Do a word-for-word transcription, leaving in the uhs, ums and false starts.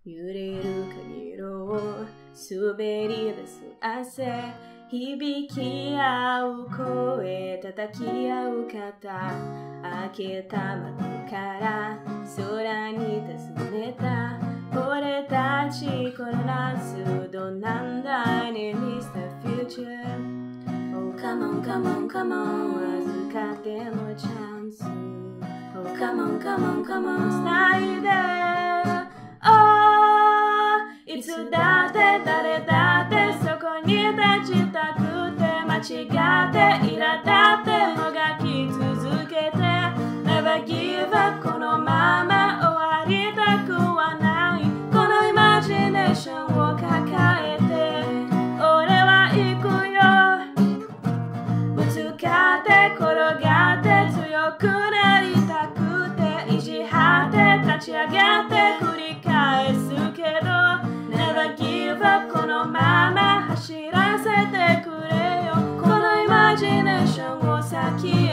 揺れる影色を滑り出す汗響き合う声叩き合う肩開けた窓から空に尋ねた俺たちこの夏どうなんだいね ミスター Future Oh come on come on come on 預かってのチャンス Oh come on come on come on 繋いで Oh いつだって誰だってそこに立ちたくて間違って苛立ってもがき続けて Never give up このまま終わりたくはないこのイマジネーションを抱えて俺は行くよぶつかって転がって強くなりたくて意地張って立ち上がって繰り返すけど Never give up このまま走らせてくれよこのイマジネーションを先